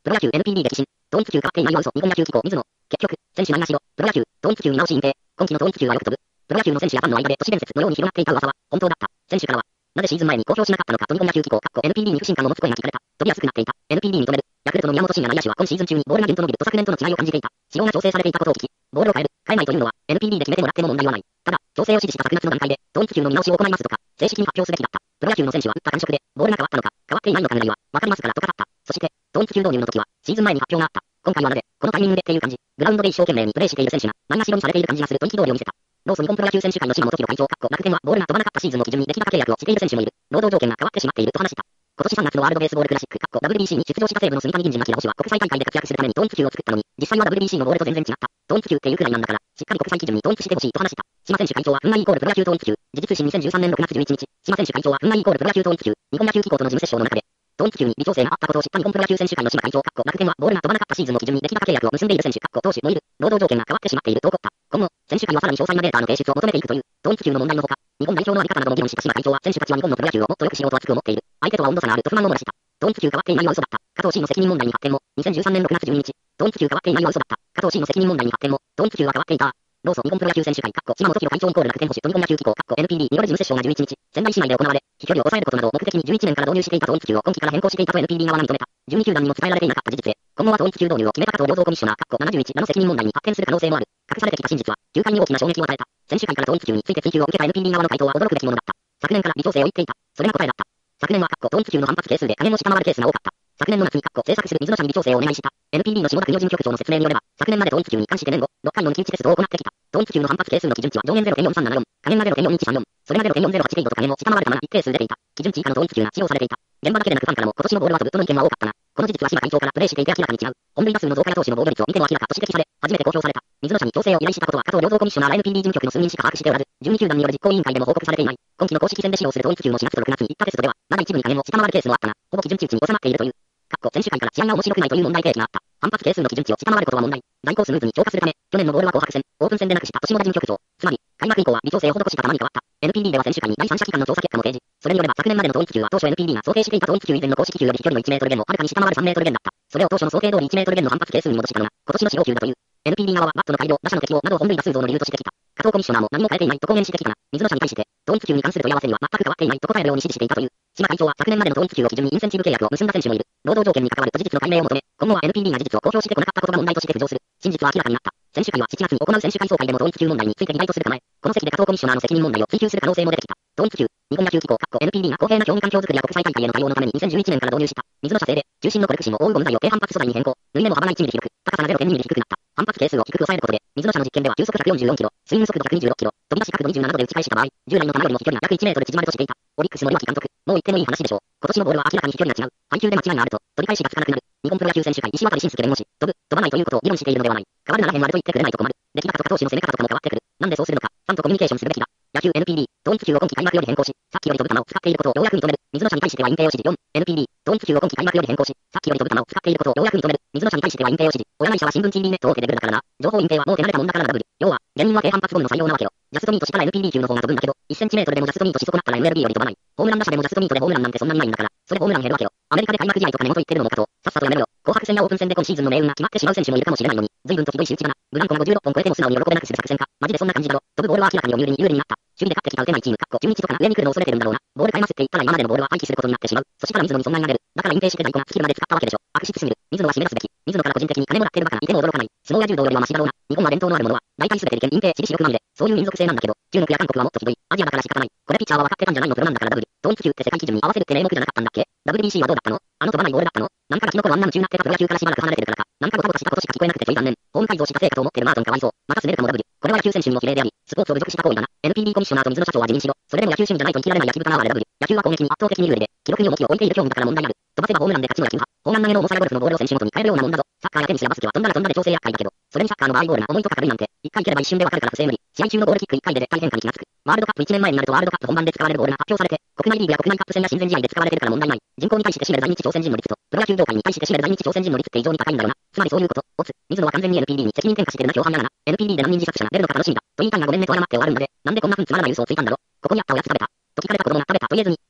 プロ野球 NPB で起震。トーンツ球変わっていないは嘘。日本野球機構水野。結局、選手ないなしろ。プロ野球、トーンツ球見直し隠蔽。今季のトーンツ球はよく飛ぶ。プロ野球の選手やファンの間で都市伝説のように広がっていた噂は、本当だった。選手からは、なぜシーズン前に公表しなかったのかと日本野球機構、NPB に不信感を持つ声が聞かれた。飛びやすくなっていた。NPB に認める。ヤクルトの宮本慎也内野手は今シーズン中にボールがギュンと伸びると昨年との違いを感じていた。仕様が調整されていたことを聞き、ボールを変える、変えないというのは NPB で決めてもらっても問題はない。ただ、調整を指示した昨夏の段階で、トーンツ球の見直しを行いますとか、正式に発表すべきだった。プロ野球の選手は打った感触で、ボールが変わったのか、変わっていないのかぐらいは、わかりますからと語った。そして、トーンツ球導入の時は、シーズン前に発表があった。今回はなぜ、このタイミングでっていう感じ、グラウンドで一生懸命にプレーしている選手が、ないがしろにされている感じがすると憤りを見せた。ローソ日本プロ野球選手会の島本博会長、楽天はボールが飛ばなかったシーズンを基準に出来高契約をしている選手もいる。労働条件が変わってしまっていると話した。今年3月のワールドベースボールクラシック、WBC に出場した西武の住谷銀次牧野捕手は国際大会で活躍するためにトーンツ球を作ったのに、実際は WBC のボールと全然違った。トーンツ球っていうくらいなんだから、しっかり国際基準に統一してほしいと話した。島選手会長は、粉イコールプロ野球トーンツ球。時事通信2013年6月11日、島選手会長は、粉イコールプロ野球トーンツ球。日本野球機構との事務折衝の中で、トーンツ球に微調整があったことを知った日本プロ野球選手会の島会長、楽天はボールが飛ばなかったシーズンを基準に出来高契約を結んでいる選手、投手もいる。労働条件が変わってしまっていると怒った。今後、選手会はさらに詳細なデータの提出を求めていくという、トーンツ球の問題のほか、日本代表のあり方なども議論した島会長は、選手たちは日本のプロ野球をもっと良くしようと熱く思っている。相手とは温度差があると不満を漏らした。トーンツ球変わっていないは嘘だった。加藤氏の責任問題に発展も、2013年6月12日、トーンツ球変わっていないは嘘だった。加藤氏の責任問題に発展も、トーンツ球は変わっていた。ローソ日本プロ野球選手会、島本博会長イコール楽天保守と日本野球機構、NPB による事務折衝が11日、仙台市内で行われ、飛距離を抑えることなどを目的に11年から導入していたトーンツ球を今季から変更していたと NPB 側が認めた。12球団にも伝えられていなかった事実で、今後はトーンツ球導入を決めた加藤良三コミッショナー、71らの責任問題に発展する可能性もある。隠されてきた真実は、球界に大きな衝撃を与えた。選手会からトーンツ球について追及を受けた NPB 側の回答は驚くべきものだった。昨年から微調整を言っていた。それが答えだった。昨年はトーンツ球の反発係数で加減を下回るケースが多かった。昨年の夏に制作する水野社に微調整をお願いした。NPB の下田邦夫事務局長の説明によれば、昨年までトーンツ球に関して年後、6回の抜き打ちテストを行ってきた。トーンツ球の反発係数の基準値は上限 0.4374、加減が 0.4134、それが 0.408 程度と加減を下回るため一定数出ていた。基準値以下のトーンツ球が使用されていた。現場だけでなくファンからも今年のボールは飛ぶとの意見は多かったが、この事実は島会長からプレーしていて明らかに違う。本塁打数の増加や投手の防御率を見ても明らかと指摘され、初めて公表された。水野社に調整を依頼したことは加藤良三コミッショナーら NPB 事務局の数人しか把握しておらず、12球団による実行委員会でも報告されていない。今季の公式戦で使用するトーンツ球の4月と6月に行ったテストでは、まだ一部に加減を下回るケースもあったが、ほぼ基準値内に収まっているという。選手会から試合が面白くないという問題提起があった。反発係数の基準値を下回ることは問題。在庫スムーズに超過するため、去年のボールは紅白戦、オープン戦でなくした下田事務局長。つまり、開幕以降は微調整を施した球に変わった。NPB では選手会に第三者機関の調査結果も提示。それによれば昨年までのトーンツ球は当初 NPB が想定していたトーンツ球以前の公式球より飛距離の1メートル減をはるかに下回る3メートル減だった。それを当初の想定通り1メートル減の反発係数に戻したのが、今年の使用球だという。NPB 側はバットの改良、打者の適応などを本塁打数増の理由としてきた。加藤コミッショナーも何も変えていないと公言してきたが、水野社に対して、トーンツ球に関する問い合わせには全く変わっていないと答えるように指示していたという。島会長は昨年までのトーンツ球を基準にインセンティブ契約を結んだ選手もいる。労働条件に関わると事実の解明を求め、今後は NPB が事実を公表してこなかったことが問題として浮上する。真実は明らかになった。選手会は7月に行う選手会総会でもトーンツ球問題について議題とする構え、この席で加藤コミッショナーの責任問題を追及する可能性も出てきた。トーンツ球、日本野球機構、NPB が公平な競技環境づくりや国際大会への対応のために2011年から導入した。水野社製で、中心のコレクシンを覆うゴム材を低反発素材に変更。縫い目の幅が1ミリ広く、高さが 0.2 ミリ低くなった。反発係数を低く抑えることで、水野社の実験では球速144キロ、スイング速度126キロ、飛び出し角度27度で打ち返した場合、従来の球よりも飛距離が約1メートル縮まるとしていた。オリックス森脇監督、もう言ってもいい話でしょう。今年のボールは明らかに飛距離が違う。配球で間違いがあると、取り返しがつかなくなる。日本プロ野球選手会石渡慎介弁護士、飛ばないということを議論しているのではない。変わるなら変わると言ってくれないと困る。出来高と加藤氏の攻め方とかも変わってくる。なんでそうするのか、ファンとコミュニケーションするべきだ。野球 NPB、トーンツ球を今季開幕より変更し、さっきより飛ぶ球を使っていることをようやく認める。水野社に対しては隠蔽を指示。4、NPB、トーンツ球を今季開幕より変更し、さっきより飛ぶ球を使っていることをようやく認める。水野社に対しては隠蔽を指示。親会社は新聞賃利ネットを受けてくるだからな。情報隠蔽はもう手慣れたもんだからな。W。要は、原因は低反発ゴムの採用なわけよ。ジャストミートしたら NPB 級の方が飛ぶんだけど、1センチメートルでもジャストミートし損なったら MLB より飛ばない。ホームラン打者でもジャストミートでホームランなんてそんなにないんだから、それホームラン減るわけよ。アメリカで開幕試合とか寝言言ってるのもかと、さっさとやめろよ。紅白戦やオープン戦で今シーズンの命運が決まってしまう選手もいるかもしれないのに、随分とひどい仕打ちだな。ブランコが56本超えても素直に喜べなくする作戦か。マジでそんな感じだろ。飛ぶボールは明らかに有利になった。守備で勝ってきた打てないチーム、中日とかが上に来るのを恐れてるんだろうな。ボール変えますって言ったら今までのボールは廃棄することになってしまう。そしたら水野に損害が出る。だから隠蔽して在庫が尽きるまで使ったわけでしょ。悪質すぎる。水野は締め出すべき。水野から個人的に金もらってるバカがいても驚かない。相撲や柔道よりはマシだろうな。日本は伝統のあるものは、大体全て利権隠蔽地理視力まみれ。そういう民族性なんだけど、中国や韓国はもっとひどい。アジアだから仕方ない。これピッチャーは分かってたんじゃないの。プロなんだから W。トーンツ球って世界基準に合わせるって名目じゃなかったんだっけ。 WBC はどうだったの。飛ばないボールだったの。なんかがキノコのあんな夢中になってたプロ野球からしばらく離れてるからか。なんかゴタゴタしたことしか聞こえなくてちょい残念。ホーム改造したせいかと思ってるマートンかわいそう。またスネルかも W。これは野球選手にも比例であり、スポーツを侮辱した行為だな。NPB コミッショナーと水野社長は辞任しろ。それでも野球趣味じゃないと生きられない野球豚なあれ W。野球は攻撃に圧倒的に有利で、記録に重きを置いている競技だから問題ある。飛ばせばホームランで勝ちの野球派。砲丸投げの重さやゴルフのボールを選手ごとに変えるようなもんだぞ。サッカーやテニスやバスケは飛んだら飛んだで調整厄介だけど、それにサッカーの場合ボールが重いとか軽いなんて、一回蹴れば一瞬でわかるから不正無理。試合中のボールキック1回で絶対変化に気がつく。ワールドカップ1年前になるとワールドカップ本番で使われるボールが発表されて、国内リーグや国内カップ戦や親善試合で使われてるから問題ない。人口に対して占める在日朝鮮人の率と、プロ野球業界に対して占める在日朝鮮人の率って異常に高いんだよな。つまりそういうこと。水野は完全に NPB に責任転嫁してるな。共犯やがな。NPB で何人自殺者が出るのか楽しみだ。と言いたいがごめんねと謝って終わるんだで、なんでこんなふんつまらない嘘をついたんだろ。ここにあったおやつ食べた。と聞かれた子供が食べたと言えずに、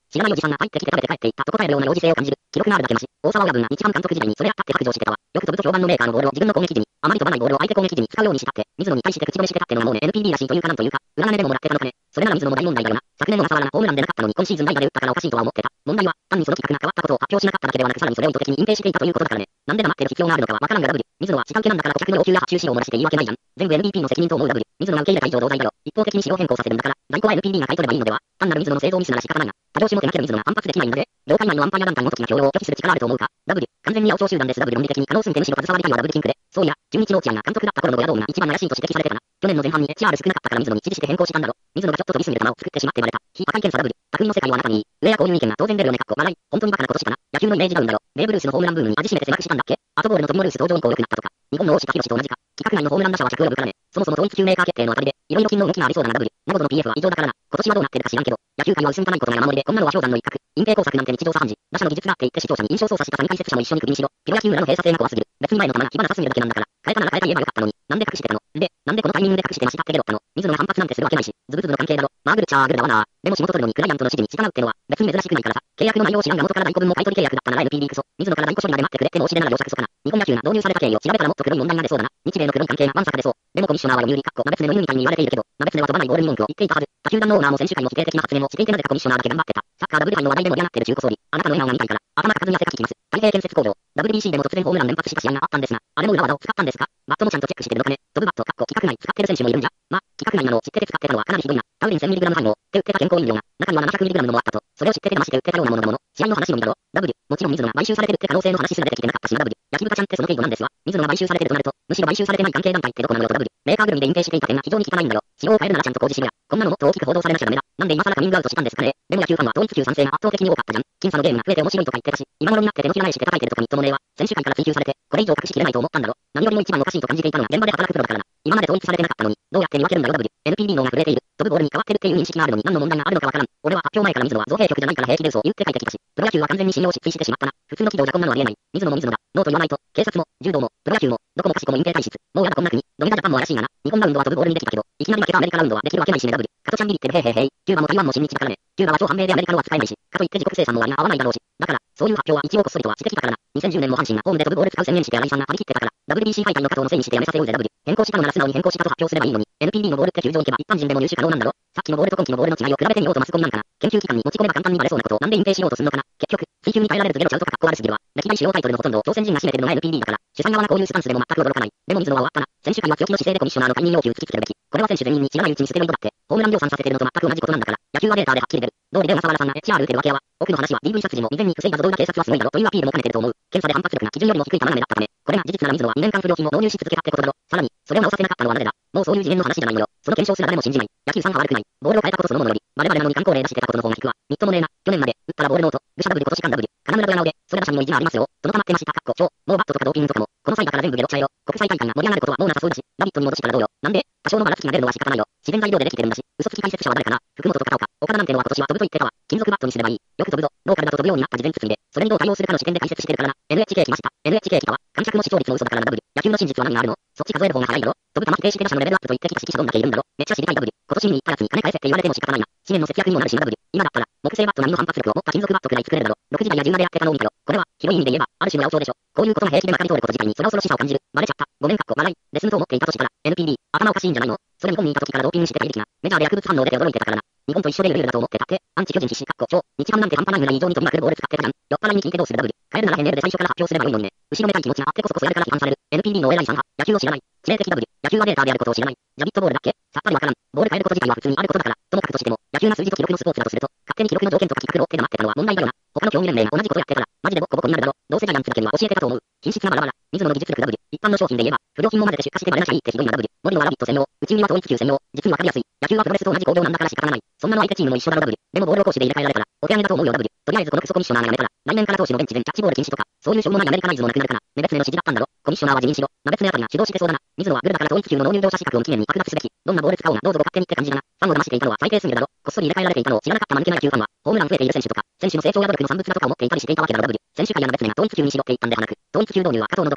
知らないおじさんが入ってきて食べて帰っていったと答えるような幼児性を感じる。記録があるだけマシ。大沢親分が日ハム監督時代にそれあったって白状してたわ。よく飛ぶと評判のメーカーのボールを自分の攻撃時に、あまり飛ばないボールを相手攻撃時に使うようにしたって、水野に対して口止めしてたってのがもうね NPB らしいというかなんというか、裏金でももらってたのかね。それなら水野も大問題だよな。昨年の小笠原がホームランでなかったのに今シーズン代打で打ったからおかしいとは思ってた。問題は、単にその企画が変わったことを発表しなかっただけではなくさらにそれを意図的に隠蔽していたということだからね。なんで黙ってる必要があるのかはわからんが W。水野は下請けなんだから顧客の要求や発注資料を漏らして言い訳ないじゃん。全部 NBP の責任と思う W。水野が受け入れた以上同罪だよ。一方的に仕様変更させるんだから、在庫は NPB が買い取ればいいのでは。単なる水野の製造ミスなら仕方ないが、他業種も手なける水野が反発できないんだぜ。業界内のアンパイア団体の時が協力を拒否する力あると思うか。W。完全に青潮集団です。W 論理的に可能数点むしろ携わりたいは W キンクで。そういや、中日の落合が監督だった頃の親ドームが一番怪しいと指摘されてたな。去年の前半に HR 少なかったから水野に指示して変更したんだろ。水野がちょっと飛びすぎる球を作ってしまってバレた。非破壊検査 W。匠の世界はあなたにいい。上や購入意見が当然出るよね。笑い。本当にバカなことしたな。野球のイメージダウンだろ。ベーブルースのホームランブームに味しめて狭くしたんだっけ。アトボールのトビモルース登場以降良くなったとか。日本の大下博と同じか。規格外のホームラン打者は客を呼ぶからね。そもそも統一級メーカー決定のあたりで、いろいろ金の動きがありそうだな W。などの PF は異常だからな。今年はどうなってるか知らんけど、野球界は薄汚いことが山盛りで、こんなのは氷山の一角。隠蔽工作なんて日常茶飯事。打者の技術があって言って視聴者に印象操作した3解説者も一緒に首にしろ。プロ野球裏の閉鎖性が怖すぎる。別に前の球が火花さすぎるだけなんだから。変えたなら変えた言えばよかったのに。なんで隠してたので、なんでこのタイミングで隠してましたってゲロったの。水野が反発なんてするわけないし、ズブズブの関係だろ。マーグルっちゃーグルだわな。でも仕事取るのにクライアントの指示に従うってのは、別に珍しくないからさ。契約の内容を知らんが元から在庫分も買い取り契約だったなら NPD クソ。水野から在庫処理まで待ってくれって申し出なら両者クソかな。日本野球が導入された経緯を調べたらもっと黒い問題が出そうだな。日米の黒い関係がわんさか出そう。でもコミッショナーは読売ナベツネのユニみたいに言われているけど、ナベツネは飛ばないボールに文句を言っていたはず。他球団のオーナーも選手会も否定的な発言をしていてなぜかコミッショナーだけ頑張ってた。サッカー W 杯の話題で盛り上がってる中古総理。あなたの笑顔が見たいから、頭かかずに汗かきます。太平建設工場。WBC でも突然ホームラン連発した試合があったんですが、あれも裏技を使ったんですか。バットもちゃんとチェックしてるのかね。飛ぶバット、規格外使ってる選手もいるんじゃ。規格外なのを知ってて使ってたのはかなりひどいな。タウリン 1000mg 配合って売ってた健康飲料が、中には 700mg のもあったと。それを知ってて騙して売ってたようなものだもの。試合の話のみだろ。W。もちろん水野が買収されてるって可能性の話すら出てきてなかったしな W。焼き豚ちゃんってその程度なんですわ。水野が買収されてるとなると、むしろ買収されてない関係団体ってどこなのよと W。メーカーぐるみで隠蔽していた点が非常に汚いんだよ。仕様を変えるならちゃんと公示しろや。こんなのもっと大きく報道されなきゃダメだ。なんで今更カミングアウトしたんですかね。でも野球ファンは統一級賛成が圧倒的に多かったじゃん。僅差のゲームが増えて面白いとか言ってたし、今頃になって手のひら返しで叩いてるとかみっともねえわ。選手会から追及されて、これ以上隠しきれないと思ったんだろ。何よりも一番おかしいと感じていたのは現場で働くプロだからな。今まで統一されてなかったのに、どうやって見分けるんだよ W。NPD の方が震えている。飛ぶボールに変わってるっていう認識があるのに何の問題があるのかわからん。俺は発表前から水野は造幣局じゃないから平気で嘘を言って書いてきたし、プロ野球は完全に信用失墜してしまったな。普通の企業じゃこんなのありえない。水野も水野だ。ノーと言わないと、警察も、柔道も、プロ野球も、どこもかしこも隠蔽体質。もうやだこんな国。ドミナジャパンも怪しいがな。日本ラウンドは飛ぶボールにできたけど、いきなり負けたアメリカラウンドはできるわけないしね W。加トちゃんビリってへーへーへー。キューバも台湾も親日だからね。キューバは超反米でアメリカのは使えないし、かといって自国生産の割が合わないだろうし。だから、そういう発表は一応こっそりとはしてきたからな。2010年も阪神がホームで飛ぶボール使う宣言して新井さんが張り切ってたから、WBC ファイターの加藤のせいにしてやめさせようぜ W。変更したのなら素直に変更したと発表すればいいのに、NPD のボールって球場行けば一般人でも入手可能なんだろ。さっきのボールと今期のボールの違いを比べてみようとマスコミなんかな。研究機関に持ち込めば簡単にバレそうなことをなんで隠蔽しようとするのかな。結局、追求に耐えられるズゲロちゃうとか格好悪すぎるわ。歴代主要タイトルのほとんどを朝鮮人が占めてるのが NPD だから、主催側がこういうスタンスでも全く驚かない。でも水野は終わったな。選手会は強気の姿勢でコミッショナーの解任要求を突きつけるべき。これは選手全員に知らないうちにステロイドだって、ホームラン量産させてるのと全く同じことなんだから、野球はデータではっきり出る。通りで小笠原さんが HR 打てるわけやわ。奥の話は DV 殺人を未然に防いだぞどうだ警察はすごいだろというアピールも兼ねてると思う。検査で反発力が基準よりも低い玉投げだったため、これが事実なら水野は2年間不良品を導入し続けたってことだろ。さらに、それを直させなかったのはなぜだ。もうそういう次元の話じゃないのよ。その検証すら誰も信じない。野球さんは悪くない。ボールを変えたことそのものより、我々なのに観光例出してたことの方が引くわ。みっともねえな。去年まで、打ったらボールノート、愚者 W 今年間 W、金村ドヤ顔で、それ打者にも意地がありますよ。その溜まってました。超、もうバットとかドーピングとかも、この際だから全部ゲロっちゃえよ。国際大会が盛り上がることはもうなさそうだし、ラビットに戻したらどうよ。なんで多少のばらつきが出るのは仕方ないよ。自然材料でできてるんだし、嘘つき解説者は誰かな。福本と片岡、岡田なんてのは今年は飛ぶと言ってたわ。金属バットにすればいい。よく飛ぶぞ。ローカルだと飛ぶようになった事前筒井で、それにどう対応するかの視点で解説してるからな。NHK 来ました。NHK 来たわ。観客の視聴率の嘘だからな W。野球の真実は何があるの。そっち数える方が早いだろ。飛ぶ球否定して打者のレベルアップと言ってきた指揮者どんだけいるんだろ。めっちゃ知りたい W。今年見に行ったやつに金返せって言われても仕方ないな。資源の節約にもなるしな W。今だったら、木製バット並みの反発力を持った金属バットくらい作れるだろ。6時台や10までやってたのを見たよ。これは、広い意味で言えば、ある種の八百長でしょ。こういうことが平気でまかり通ること自体にその恐ろしさを感じる。バレちゃった。ごめん笑い。レスンと思っていたとしたら、NPD、頭おかしいんじゃないの。それ日本にいた時からドーピングしてた歴が、メジャーで薬物反応出て驚いてたからな。日本と一緒でルールだと思ってたって、アンチ巨人必死超、日ハムなんて半端ないぐらい異常に飛びまくるボール使ってたじゃん。酔っ払いに聞いてどうする W。変えるなら変メールで最初から発表すればいいのにね。後ろめたい気持ちがあってこそやるから批判される。NPD のお偉いさんは、野球を知らない。致命的 W。野球はデータであることを知らない。ジャビットボールだっけさっぱりわからん。ボール変えること自体は普通にあることだから、ともかくとしても、野球が数字と記録のスポーツだとすると、勝手に記録の条件とか規格のって黙ってたのは問題だよな。他の競技連盟が同じことやってたら、マジでボッコボコになるだろ。どうせジャイアンツだけには教えてたと思う。品質がバラバラ。水野の技術力 W。一般の商品で言えば、不良品も混ぜて出荷してバレなきゃいいってひどいな W。森野はラビット専用。宇宙には統一級専用。実にわかりやすい。野球はプロレスと同じ工業なんだから仕方がない。そんなの相手チームも一緒だろ W。でもボールを攻守で入れ替えられたら、お手上げだと思うよ W。とりあえずこのクソコミッショナーがやめたら、来年から投手のベンチ全キャッチボール禁止とか、そういうしょうもないアメリカナイズもなくなるかな。ネベツネの指示だったんだろ。コミッショナーは辞任しろ。ナベツネあたりが指導してそうだな。水野はグルだから統一級の納入乗車資格を期限に剥奪すべき。どんなボール使おうがどうぞご勝手にって感じだな。ファンを騙していたのは最低すぎるだろ。こっそり入れ替えられていたのを知らなかった間抜けな野球ファンは、ホームラン増えている選手とか、選手の成長や努力の産物だとか思っていたりしていたわけだろ W。選手会やナベツネが統一級にしろって言ったんではなく、統一級導入は加藤の独断だろうに。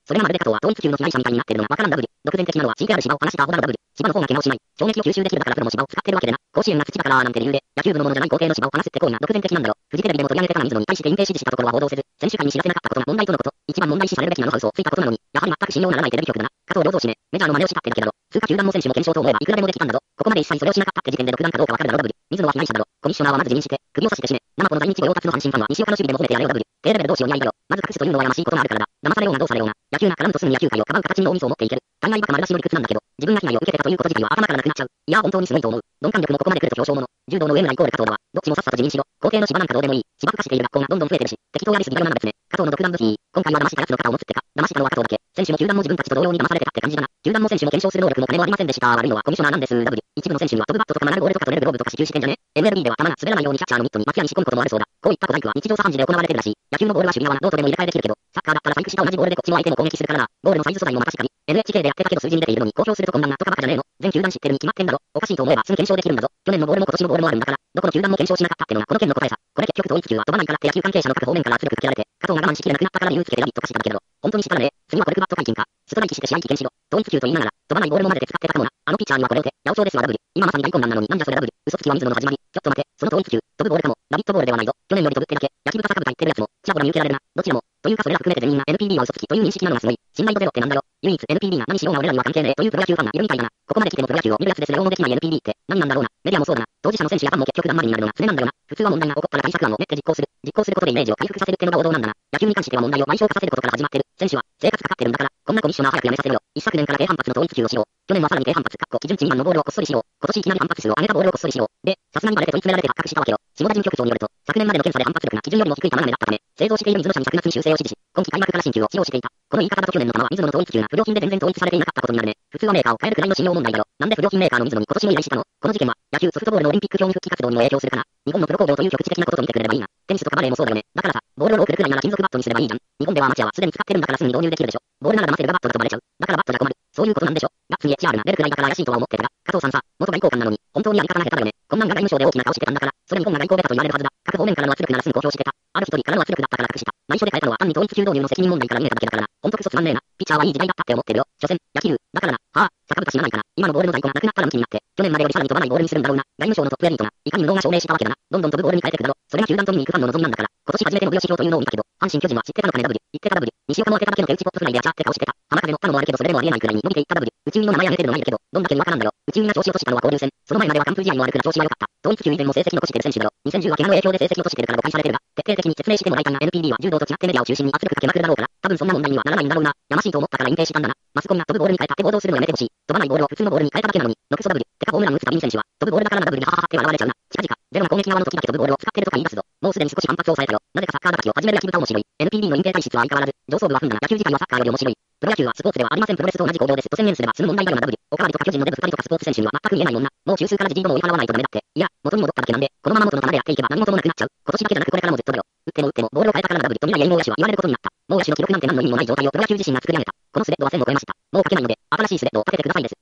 それがまるで加藤は統一級の被害者みたいになってるのがわからん W。独善的なのは CKR 芝を話したアホなの W。芝の方が怪我をしない。衝撃を吸収できるだからプロの芝を使ってるわけでな。甲子園が土だからなんて理由で、野球部のものじゃない後継の芝を話すって行為が独善的なんだろ。フジテレビでも取り上げてた水野に対して隠蔽指示したところは報道せず、選手会に知らせなかったことが問題とのこと。一番問題視されるべきなのハウスをついたことなのに、やはり全く信用ならないテレビ局だな。加藤良三氏ね、メジャーの真似をしたってだけだろ。通過球団も選手も検証と思えばいくらでもできたんだぞ。ここまで一切それをしなかったって時点で独断かどうかわかるだろ W。水野は被害者だろ。コミッショナーはまず辞任して、首を差して死ね。生子の在日御用達の阪神ファンは西岡の守備でも褒めてやれよ W。低レベル同士お似合いだよ。まず隠すというのはやましいことがあるからだ。騙されようがどうされようが、野球が絡むとすぐに野球界をかばう形に大味噌を持っていける。大概バカ丸出しの理屈なんだけど、自分が被害を受けてたということ自体は頭からなくなっちゃう。いや本当にすごいと思う。鈍感力もここまで来ると表彰もの。柔道の上村イコール加藤だわ。どっちもさっさと辞任しろ。後継の芝なんかどうでもいい。芝生化している学校がどんどん増えてるし、適当やりすぎだよな別ね。加藤の独断武器。今回は騙したやつの肩を持つってか、騙したのは加藤だけ。選手も球団も自分たちと同様に騙されてたって感じだな。球団も選手も検証する能力も金もありませんでした。悪いのはコミッショナーなんです。W。一部の選手には飛ぶバットとか曲がるボールとか取れるグローブとか支給してんじゃね。MLB では球が滑らないようにキャッチャーのミットに松屋に仕込むこともあるそうだ。こういった小細工は日常茶飯事で行われてるらしい。野球のボールは守備側ノートでも入れ替えできるけど、サッカーだったら細工した同じボールでこっちも相手も攻撃するからな。ボールのサイズ素材もまたしかり。NHK でやってたけど数字に出ているのに公表するとこんなんなとかバカじゃねえの。全球団知ってるに決まってんだろ。おかしいと思えばすぐ検証できるんだぞ。去年のボールも今年のボールもあるんだから、どこの球団も検証しなかったってのがこの件の答えさ。これ結局統一球は飛ばないからって野球関係者の各方面から圧力かけられて、加藤が我慢しきれなくなったから理由つけてラビット化しただけだろ。本当にしたらね、次はコルクバット解禁か。ストライキして試合棄権しろ。統一球と言いながら、飛ばないボールも混ぜて使ってたかもな。あのピッチャーにはこれをて、八百長ですわ W。今まさに大根なんなのになんじゃそれ W。嘘つきは水野の始まり。ちょっと待て、その統一球、飛ぶボールかも。ラビットボールではないぞ。去年より飛ぶってだけ。焼き豚酒豚言ってるやつも、ちらほら見受けられるな。どちらも。というかそれら含めて全員が NPD は嘘つきという認識なのがすごい。信頼度ゼロってなんだよ。唯一 NPD が何しようが俺らには関係ねえというプロ野球ファンがいるみたいだな。ここまで来てもプロ野球を見るやつですら応募できない NPD って何なんだろうな。メディアもそうだな。当事者の選手やファンも結局だんまりになるのが常なんだよな。普通は問題が起こったら対策案を練って実行する。実行することでイメージを回復させるってのが王道なんだな。野球に関しては問題を賠償化させることから始まってる。選手は生活かかってるんだから、こんなコミッショナー早くやめさせろよ。一昨年から低反発の統一球をしよう。去年はさらに低反発、基準値未満のボールをこっそりしよう。今年いきなり反発数を上げたボールをこっそりしよう。で、さすがにバレて問い詰められて発覚したわけよ。下田事務局長によると、昨年までの検査で反発力が基準よりも低い球が目だったため、製造している水野社に昨夏に修正を指示し、今季開幕から新球を使用していた。この言い方だと去年の球は水野の統一球が不良品で全然統一されていなかったことになるね。普通はメーカーを変えるくらいの信用問題だろ。なんで不良品メーカーの水野に今年も依頼したの？この事件は、野球ソフトボールのオリンピック競技復帰活動にも影響するかな。日本のプロ工業という局地的なことと見てくれればいいな。テニスとかバレーもそうだよね。だからさ、ボールをロークルくらいなら金属バットにすればいいじゃん。日本ではアマチュアはすでに使ってるんだからすぐに導入できるでしょ。ボールなら騙せるがバットだとバレちゃう。だからバットじゃ困る。そういうことなんでしょ。ガッツに HR が出るくらいだから怪しいとは思ってたが、加藤さんさ、元外交官なのに、本当にやり方が下手だよね。こんなんが外務省で大きな顔してたんだから、それ日本が外交ベタと言われるはずだ。各方面からの圧力ならすぐ公表してた。ある一人からの圧力だったから隠した。内緒で変えたのは単に統一球導入の責任問題から見えただけだからな。ほんとクソつまんねえな。ピッチャーはいい時代だったって思ってるよ。所詮、野球、だからな。はあ、坂豚死なないかな。今のボールの在庫がなくなったら向きになって、去年までよりさらに飛ばないボールにするんだろうな。外務省のトップエリートが、いかに無能が証明したわけだな。どんどん飛ぶボールに変えてくだろ。それが球団取りに行くファンの望みなんだから。今年初めての武吉表というのを見たけど、阪神巨人は知ってたのかね W。言ってた W。西岡も当てただけの手打ちポットフライであちゃって顔してた。浜風乗ったのもあるけどそれでもありえないくらいに伸びていった W。内海の名前挙げてるのないけど、どんだけにわかなんだよ。内海が調子落としたのは交流戦。その前までは完封試合も悪くな調子は良かった。統一球以前も成績残してる選手だろ。2010は怪我の影響で成績落としてるから誤解されてるが、徹底的に説明してもらいたいが NPD は柔道と違ってメディアを中心に圧力かけまくるだろうから、多分そんな問題にはならないんだろうな。やましいと思ったから隠蔽したんだな。マスコミが飛ぶボールに変えたって報道するのやめてほしい。飛ばないボールを普通のボールに変えただけなのに、のくそ W。てかホームラン打つたびに選手は、飛ぶボールだからな W でハハハって笑われちゃうな。近々、ゼロな攻撃側の時だけ飛ぶボールを使ってるとか言い出すぞ。もうすでに少し反発を抑えたよ。なぜかサッカー叩きを始める野球部面白い。NPD の隠蔽体質は相変わらず、上層部は踏んだが野球自体はサッカーより面白い。プロ野球はスポーツではありません。プロレスと同じ行動ですと宣言すれば済む問題だよな W。おかわりとか巨人のデブ2人とかスポーツ選手には全く見えないもんな。もう中枢から時事ども追い払わないとダメだって。いや、元に戻っただけなんで、このまま元の球でやっていけば何事もなくなっちゃう。今年だけじゃなくこれからもずっとだよ。打ってもボールを変えたからな W と未来永劫野手は言われることになった。もう野手の記録なんて何の意味もない状態をプロ野球自身が作り上げた。このスレッドは1000を超えました。もう書けないので、新しいスレッドをかけてくださいです。